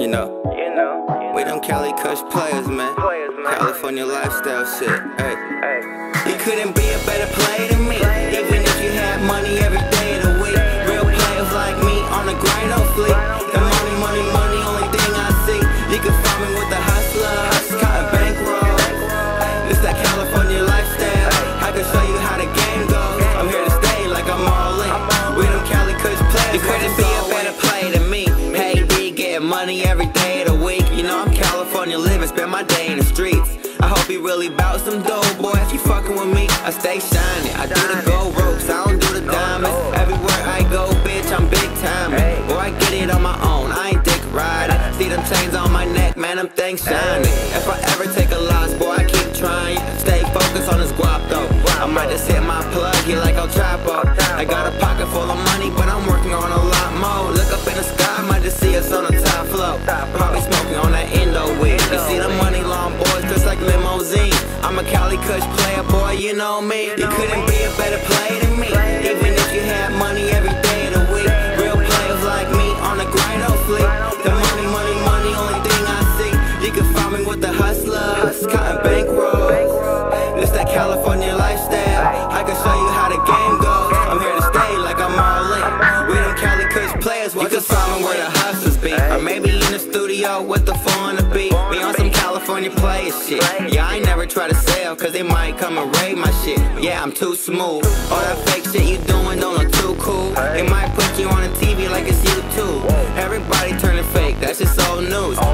You know, we them Cali Kush players, man. California lifestyle shit. Hey, you couldn't be a better player than me, even if you had money every day of the week. Real players like me on the grind, no fleek. The money, money, money, only thing I see. You can find me with the hustlers, cutting bankroll. It's that California lifestyle. I can show you how the game goes. I'm here to stay like I'm all in. We them Cali Kush players. You couldn't be a better player than me. Hey, D, getting money every day of the week. You know I'm California living, spend my day in the streets. I hope you really bout some dough, boy. If you fucking with me, I stay shiny. I do the gold ropes, I don't do the diamonds. Everywhere I go, bitch, I'm big time. Boy, I get it on my own, I ain't dick riding. See them chains on my neck, man, them things shiny. If I ever take a loss, boy, I keep trying. Stay focused on this guap, though. I might just hit my plug here like El Chapo. I got a pocket full of money, but I'm working on a lot more. Look up in the sky, might just see us on the top floor. Probably smoking on that Indo weed. You see the money long boys dressed like limousine. I'm a Cali Kush player, boy, you know me. You couldn't be a better player than me, even if you had money every day of the week. Real players like me on the grind, no fleek. The money, money, money, only thing I see. You can find me with the hustlers, cutting bankroll. It's that California lifestyle. I can show you how the game goes. I'm here to stay like I'm all in. We them Cali Kush players. You can find me where the hustlers be, or maybe in the studio with the phone on the beat. Be on some California player shit. Yeah, I ain't never try to sell, cause they might come and raid my shit. Yeah, I'm too smooth. All that fake shit you doing don't look too cool. They might put you on the TV like it's YouTube. Everybody turning fake, that's just old news.